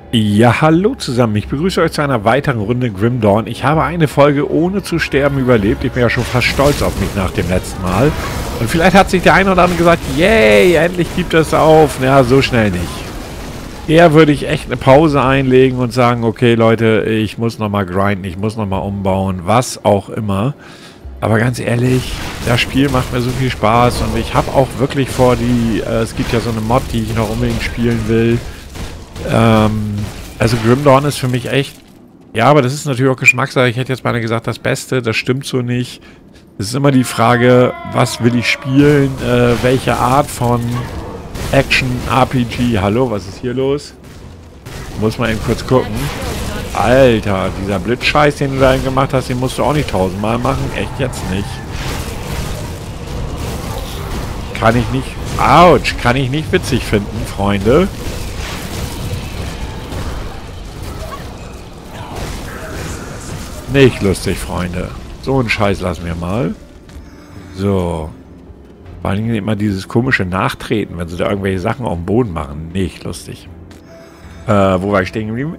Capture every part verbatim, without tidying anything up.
Ja, hallo zusammen. Ich begrüße euch zu einer weiteren Runde Grim Dawn. Ich habe eine Folge ohne zu sterben überlebt. Ich bin ja schon fast stolz auf mich nach dem letzten Mal. Und vielleicht hat sich der eine oder andere gesagt, yay, endlich gibt es auf. Ja, so schnell nicht. Eher würde ich echt eine Pause einlegen und sagen, okay Leute, ich muss nochmal grinden, ich muss nochmal umbauen, was auch immer. Aber ganz ehrlich, das Spiel macht mir so viel Spaß und ich habe auch wirklich vor, die, äh, es gibt ja so eine Mod, die ich noch unbedingt spielen will. Ähm, also Grim Dawn ist für mich echt, ja, aber das ist natürlich auch Geschmackssache. Ich hätte jetzt mal gesagt, das Beste, das stimmt so nicht. Es ist immer die Frage, was will ich spielen, äh, welche Art von Action, R P G. Hallo, was ist hier los? Muss man eben kurz gucken. Alter, dieser Blitzscheiß, den du da gemacht hast, den musst du auch nicht tausendmal machen. Echt jetzt nicht. Kann ich nicht, ouch, kann ich nicht witzig finden, Freunde. Nicht lustig, Freunde. So einen Scheiß lassen wir mal. So. Vor allem immer dieses komische Nachtreten, wenn sie da irgendwelche Sachen auf dem Boden machen. Nicht lustig. Äh, wo war ich stehen geblieben?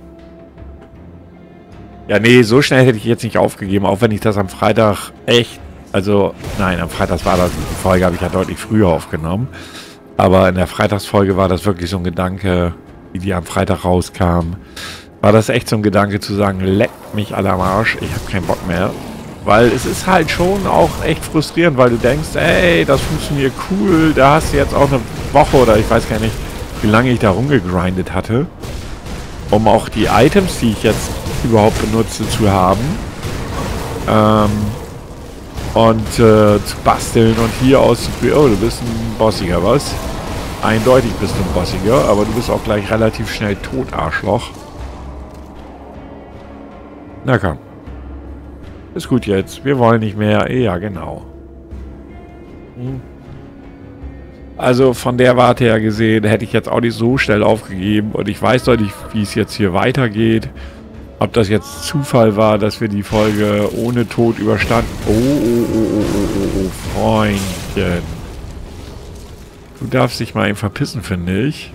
Ja, nee, so schnell hätte ich jetzt nicht aufgegeben, auch wenn ich das am Freitag echt... Also, nein, am Freitag war das... Die Folge habe ich ja deutlich früher aufgenommen. Aber in der Freitagsfolge war das wirklich so ein Gedanke, wie die am Freitag rauskam. War das echt so ein Gedanke zu sagen, leck mich alle am Arsch, ich habe keinen Bock mehr. Weil es ist halt schon auch echt frustrierend, weil du denkst, ey, das funktioniert cool, da hast du jetzt auch eine Woche oder ich weiß gar nicht, wie lange ich da rumgegrindet hatte, um auch die Items, die ich jetzt überhaupt benutze, zu haben. Ähm, und äh, zu basteln und hier auszuprobieren. Oh, du bist ein Bossiger, was? Eindeutig bist du ein Bossiger, aber du bist auch gleich relativ schnell tot, Arschloch. Na komm. Ist gut jetzt. Wir wollen nicht mehr. Ja, genau. Hm. Also von der Warte her gesehen, hätte ich jetzt auch nicht so schnell aufgegeben. Und ich weiß doch nicht, wie es jetzt hier weitergeht. Ob das jetzt Zufall war, dass wir die Folge ohne Tod überstanden. Oh, oh, oh, oh, oh, oh, oh, Freundchen. Du darfst dich mal eben verpissen, finde ich.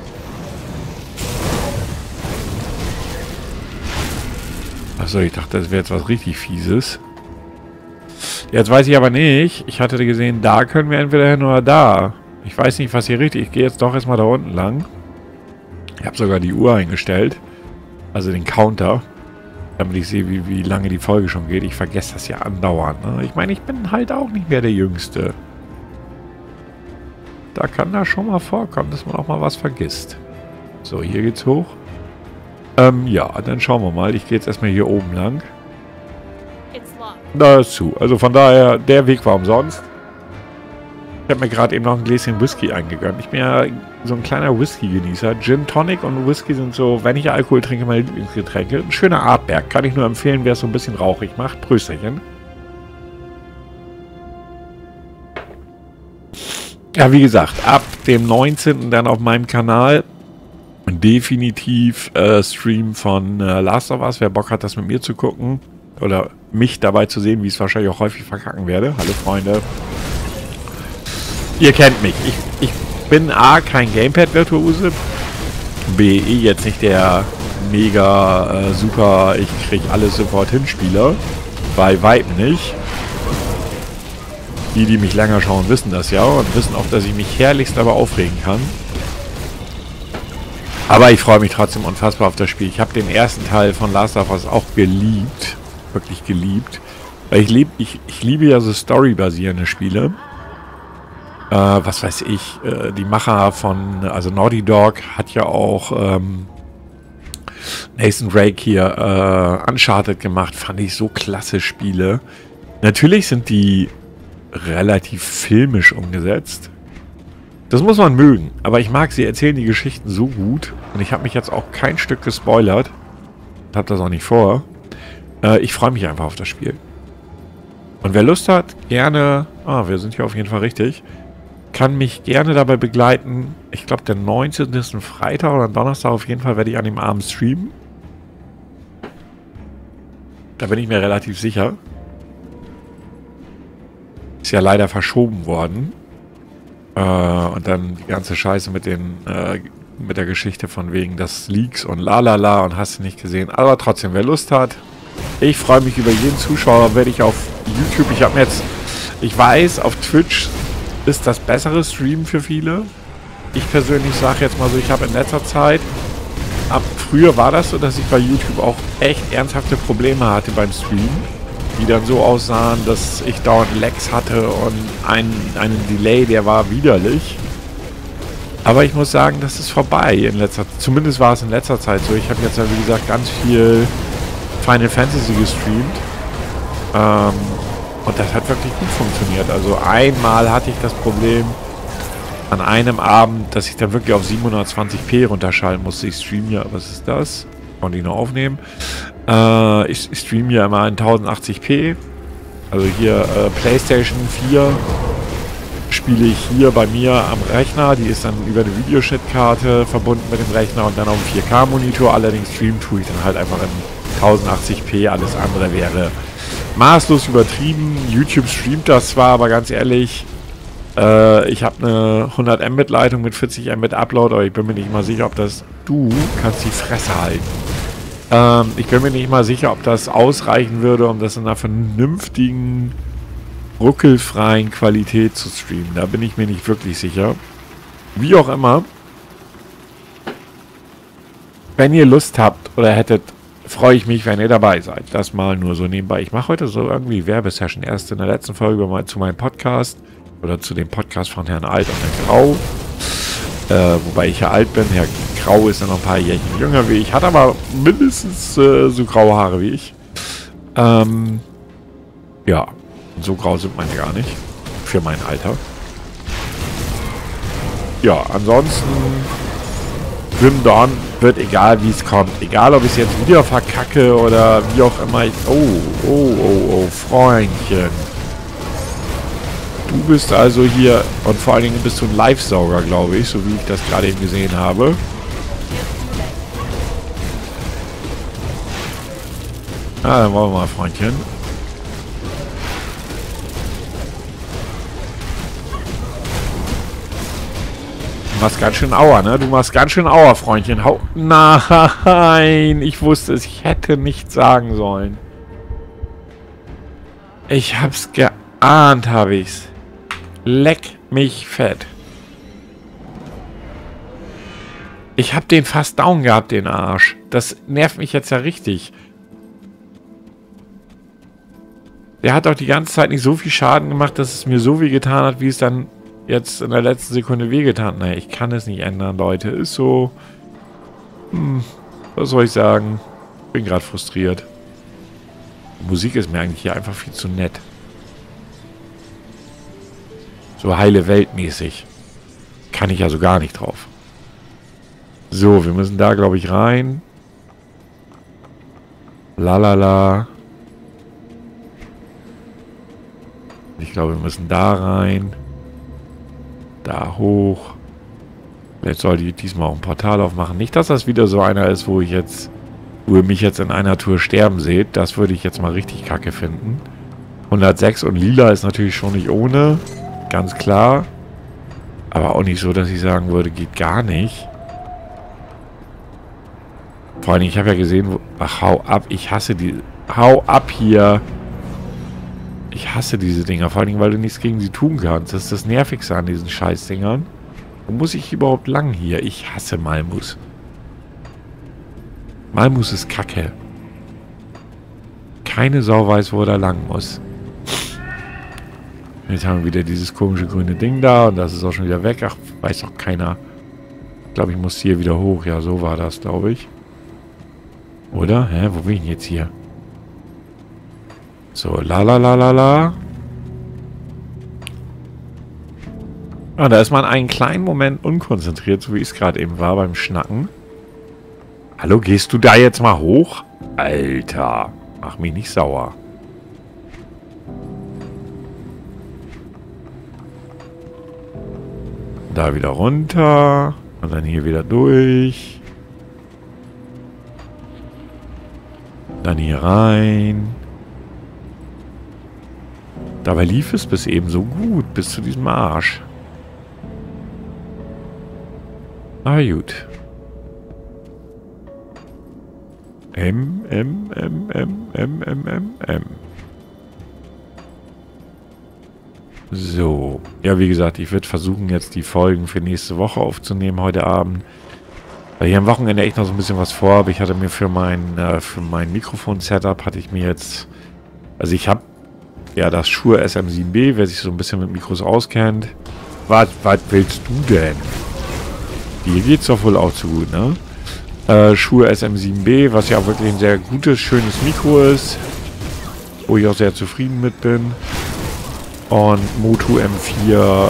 Achso, ich dachte, das wäre jetzt was richtig Fieses. Jetzt weiß ich aber nicht. Ich hatte gesehen, da können wir entweder hin oder da. Ich weiß nicht, was hier richtig ist. Ich gehe jetzt doch erstmal da unten lang. Ich habe sogar die Uhr eingestellt. Also den Counter. Damit ich sehe, wie, wie lange die Folge schon geht. Ich vergesse das ja andauernd. Ne? Ich meine, ich bin halt auch nicht mehr der Jüngste. Da kann das schon mal vorkommen, dass man auch mal was vergisst. So, hier geht's hoch. Ähm, ja, dann schauen wir mal. Ich gehe jetzt erstmal hier oben lang. Da ist zu. Also von daher, der Weg war umsonst. Ich habe mir gerade eben noch ein Gläschen Whisky eingegönnt. Ich bin ja so ein kleiner Whisky-Genießer. Gin Tonic und Whisky sind so, wenn ich Alkohol trinke, meine Lieblingsgetränke. Ein schöner Artberg. Kann ich nur empfehlen, wer es so ein bisschen rauchig macht. Prösterchen. Ja, wie gesagt, ab dem neunzehnten dann auf meinem Kanal definitiv äh, Stream von äh, Last of Us. Wer Bock hat, das mit mir zu gucken oder mich dabei zu sehen, wie ich es wahrscheinlich auch häufig verkacken werde. Hallo Freunde. Ihr kennt mich. Ich, ich bin A, kein Gamepad-Virtuose. B, jetzt nicht der mega äh, super, ich krieg alles sofort hin-Spieler. Bei weitem nicht. Die, die mich länger schauen, wissen das ja und wissen auch, dass ich mich herrlichst aber aufregen kann. Aber ich freue mich trotzdem unfassbar auf das Spiel. Ich habe den ersten Teil von Last of Us auch geliebt. Wirklich geliebt. Weil ich, lieb, ich, ich liebe ja so storybasierende Spiele. Äh, was weiß ich. Äh, die Macher von, also Naughty Dog hat ja auch ähm, Nathan Drake hier äh, Uncharted gemacht. Fand ich so klasse Spiele. Natürlich sind die relativ filmisch umgesetzt. Das muss man mögen, aber ich mag, sie erzählen die Geschichten so gut und ich habe mich jetzt auch kein Stück gespoilert. Hab das auch nicht vor. Äh, ich freue mich einfach auf das Spiel. Und wer Lust hat, gerne, ah, wir sind hier auf jeden Fall richtig, kann mich gerne dabei begleiten. Ich glaube, der neunzehnte ist ein Freitag oder ein Donnerstag. Auf jeden Fall werde ich an dem Abend streamen. Da bin ich mir relativ sicher. Ist ja leider verschoben worden. Äh, und dann die ganze Scheiße mit den äh, mit der Geschichte von wegen des Leaks und lalala und hast du nicht gesehen. Aber trotzdem, wer Lust hat, ich freue mich über jeden Zuschauer, werde ich auf YouTube, ich habe mir jetzt, ich weiß, auf Twitch ist das bessere Stream für viele. Ich persönlich sage jetzt mal so, ich habe in letzter Zeit, ab früher war das so, dass ich bei YouTube auch echt ernsthafte Probleme hatte beim Streamen, die dann so aussahen, dass ich dauernd Lags hatte und ein, einen Delay, der war widerlich. Aber ich muss sagen, das ist vorbei in letzter Zeit. Zumindest war es in letzter Zeit so. Ich habe jetzt ja, wie gesagt, ganz viel Final Fantasy gestreamt. Ähm, und das hat wirklich gut funktioniert. Also einmal hatte ich das Problem an einem Abend, dass ich dann wirklich auf siebenhundertzwanzig p runterschalten musste. Ich streame ja, was ist das? Konnte ich noch aufnehmen. Äh, ich, ich streame ja immer in tausendachtzig p. Also hier äh, PlayStation vier spiele ich hier bei mir am Rechner. Die ist dann über eine Videoschnittkarte verbunden mit dem Rechner und dann auf dem vier K Monitor. Allerdings streamen tue ich dann halt einfach in tausendachtzig p. Alles andere wäre maßlos übertrieben. YouTube streamt das zwar, aber ganz ehrlich, äh, ich habe eine hundert Mbit Leitung mit vierzig Mbit Upload, aber ich bin mir nicht mal sicher, ob das... Du kannst die Fresse halten. Ähm, ich bin mir nicht mal sicher, ob das ausreichen würde, um das in einer vernünftigen, ruckelfreien Qualität zu streamen. Da bin ich mir nicht wirklich sicher. Wie auch immer, wenn ihr Lust habt oder hättet, freue ich mich, wenn ihr dabei seid. Das mal nur so nebenbei. Ich mache heute so irgendwie Werbesession. Erst in der letzten Folge mal zu meinem Podcast oder zu dem Podcast von Herrn Alt und Herrn Grau. Äh, wobei ich ja alt bin. Herr Grau ist ja noch ein paar Jährchen jünger wie ich. Hat aber mindestens äh, so graue Haare wie ich. Ähm, ja. So grau sind meine gar nicht. Für mein Alter. Ja, ansonsten Grim Dawn wird egal wie es kommt. Egal ob ich es jetzt wieder verkacke oder wie auch immer. Ich, oh, oh, oh, oh, Freundchen. Du bist also hier und vor allen Dingen bist du ein Live-Sauger, glaube ich, so wie ich das gerade eben gesehen habe. Ah, dann wollen wir mal, Freundchen. Du machst ganz schön Aua, ne? Du machst ganz schön Aua, Freundchen. Hau... Nein, ich wusste es. Ich hätte nichts sagen sollen. Ich hab's geahnt, habe ich's. Leck mich fett. Ich hab den fast down gehabt, den Arsch. Das nervt mich jetzt ja richtig. Der hat doch die ganze Zeit nicht so viel Schaden gemacht, dass es mir so weh getan hat, wie es dann jetzt in der letzten Sekunde wehgetan. Naja, ich kann es nicht ändern, Leute. Ist so... Hm, was soll ich sagen? Bin gerade frustriert. Die Musik ist mir eigentlich hier einfach viel zu nett. So heile Weltmäßig. Kann ich also gar nicht drauf. So, wir müssen da, glaube ich, rein. Lalala. Ich glaube, wir müssen da rein. Da hoch. Jetzt soll die diesmal auch ein Portal aufmachen. Nicht, dass das wieder so einer ist, wo ich jetzt, wo ihr mich jetzt in einer Tour sterben seht. Das würde ich jetzt mal richtig kacke finden. hundertsechs und lila ist natürlich schon nicht ohne. Ganz klar. Aber auch nicht so, dass ich sagen würde, geht gar nicht. Vor allem, ich habe ja gesehen, wo, ach, hau ab. Ich hasse die. Hau ab hier. Ich hasse diese Dinger, vor allem, weil du nichts gegen sie tun kannst. Das ist das Nervigste an diesen Scheißdingern. Wo muss ich überhaupt lang hier? Ich hasse Malmus. Malmus ist Kacke. Keine Sau weiß, wo er da lang muss. Jetzt haben wir wieder dieses komische grüne Ding da und das ist auch schon wieder weg. Ach, weiß doch keiner. Ich glaube, ich muss hier wieder hoch. Ja, so war das, glaube ich. Oder? Hä, wo bin ich denn jetzt hier? So, la la la la la. Ah, da ist man einen kleinen Moment unkonzentriert, so wie es gerade eben war beim Schnacken. Hallo, gehst du da jetzt mal hoch? Alter, mach mich nicht sauer. Da wieder runter. Und dann hier wieder durch. Dann hier rein. Dabei lief es bis eben so gut, bis zu diesem Arsch. Aber gut. M, M, M, M, M, M, M, M. So. Ja, wie gesagt, ich würde versuchen, jetzt die Folgen für nächste Woche aufzunehmen, heute Abend. Weil ich am Wochenende echt noch so ein bisschen was vor habe. Ich hatte mir für mein, äh, für mein Mikrofon-Setup hatte ich mir jetzt... Also ich habe ja das Shure S M sieben B, wer sich so ein bisschen mit Mikros auskennt. Was, was willst du denn? Dir geht's doch wohl auch zu gut, ne? Äh, Shure S M sieben B, was ja auch wirklich ein sehr gutes, schönes Mikro ist. Wo ich auch sehr zufrieden mit bin. Und Motu M vier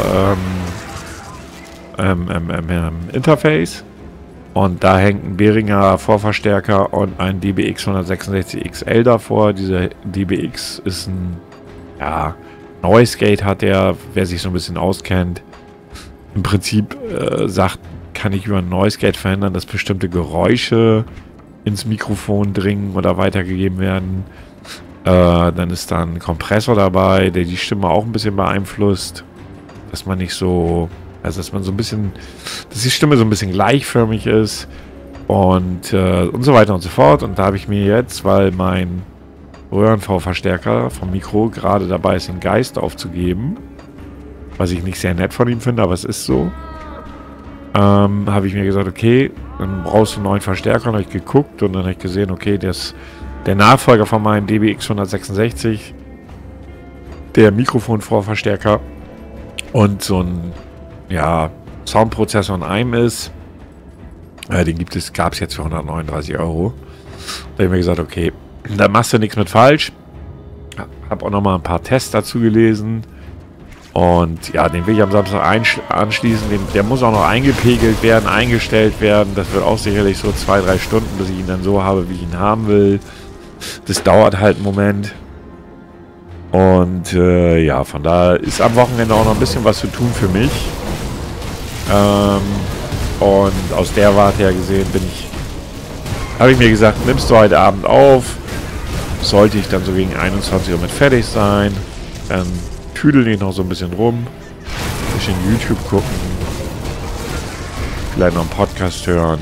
ähm, ähm, ähm, ähm, Interface. Und da hängt ein Behringer Vorverstärker und ein D B X hundertsechsundsechzig X L davor. Dieser D B X ist ein, ja, Noise Gate hat der, wer sich so ein bisschen auskennt. Im Prinzip äh, sagt, kann ich über ein Noise Gate verhindern, dass bestimmte Geräusche ins Mikrofon dringen oder weitergegeben werden. Äh, dann ist da ein Kompressor dabei, der die Stimme auch ein bisschen beeinflusst. Dass man nicht so... Also, dass man so ein bisschen, dass die Stimme so ein bisschen gleichförmig ist und, äh, und so weiter und so fort. Und da habe ich mir jetzt, weil mein Röhren-V-Verstärker vom Mikro gerade dabei ist, den Geist aufzugeben, was ich nicht sehr nett von ihm finde, aber es ist so, ähm, habe ich mir gesagt, okay, dann brauchst du einen neuen Verstärker. Und habe ich geguckt und dann habe ich gesehen, okay, das, der Nachfolger von meinem D B X hundertsechsundsechzig, der Mikrofon-Vorverstärker und so ein ja, Soundprozessor in einem ist. Äh, den gibt es, gab es jetzt für hundertneununddreißig Euro. Da habe ich mir gesagt, okay, da machst du nichts mit falsch. Habe auch nochmal ein paar Tests dazu gelesen. Und ja, den will ich am Samstag anschließen. Den, der muss auch noch eingepegelt werden, eingestellt werden. Das wird auch sicherlich so zwei, drei Stunden, bis ich ihn dann so habe, wie ich ihn haben will. Das dauert halt einen Moment. Und äh, ja, von daher ist am Wochenende auch noch ein bisschen was zu tun für mich. Ähm, und aus der Warte her gesehen bin ich, habe ich mir gesagt, nimmst du heute Abend auf, sollte ich dann so gegen einundzwanzig Uhr mit fertig sein, dann tüdel ich noch so ein bisschen rum, ein bisschen YouTube gucken, vielleicht noch einen Podcast hören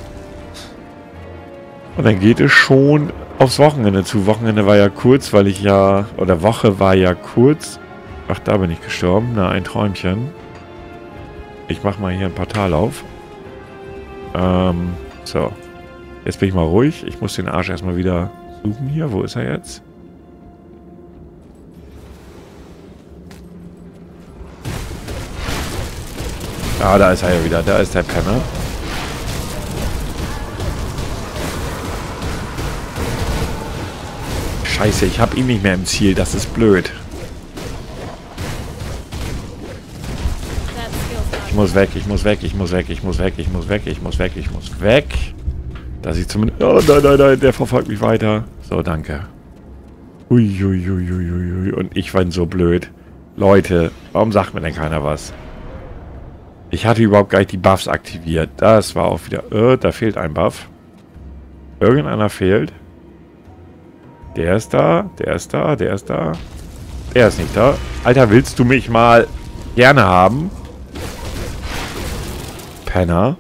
und dann geht es schon aufs Wochenende zu. Wochenende war ja kurz, weil ich ja, oder Woche war ja kurz, ach, da bin ich gestorben, na, ein Träumchen. Ich mache mal hier ein Portal auf. Ähm, so. Jetzt bin ich mal ruhig. Ich muss den Arsch erstmal wieder suchen hier. Wo ist er jetzt? Ah, da ist er ja wieder. Da ist der Penner. Scheiße, ich habe ihn nicht mehr im Ziel. Das ist blöd. Ich muss weg, ich muss weg, ich muss weg, ich muss weg, ich muss weg, ich muss weg, ich muss weg. Dass ich zumindest... Oh nein, nein, nein, der verfolgt mich weiter. So, danke. Uiuiuiuiui. Und ich war so blöd. Leute, warum sagt mir denn keiner was? Ich hatte überhaupt gar nicht die Buffs aktiviert. Das war auch wieder... Äh, da fehlt ein Buff. Irgendeiner fehlt. Der ist da, der ist da, der ist da. Der ist nicht da. Alter, willst du mich mal gerne haben? Penner.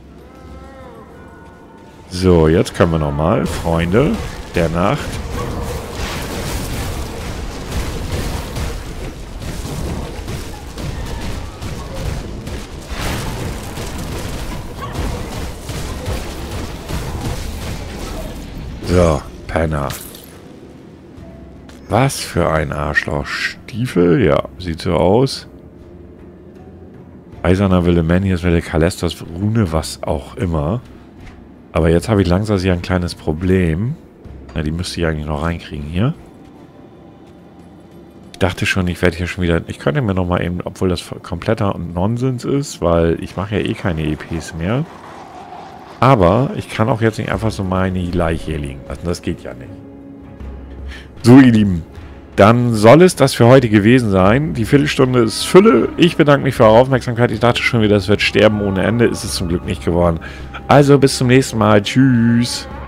So, jetzt können wir nochmal. Freunde der Nacht. So, Penner. Was für ein Arschloch. Stiefel? Ja, sieht so aus. Eiserner Wille, Manius Wille, Kalestos, Rune, was auch immer. Aber jetzt habe ich langsam hier ein kleines Problem. Na, die müsste ich eigentlich noch reinkriegen hier. Ich dachte schon, ich werde hier schon wieder... Ich könnte mir nochmal eben, obwohl das kompletter Nonsens ist, weil ich mache ja eh keine E Ps mehr. Aber ich kann auch jetzt nicht einfach so meine Leiche hier liegen lassen. Das geht ja nicht. So, ihr Lieben. Dann soll es das für heute gewesen sein. Die Viertelstunde ist Fülle. Ich bedanke mich für eure Aufmerksamkeit. Ich dachte schon wieder, es wird sterben ohne Ende. Ist es zum Glück nicht geworden. Also bis zum nächsten Mal. Tschüss.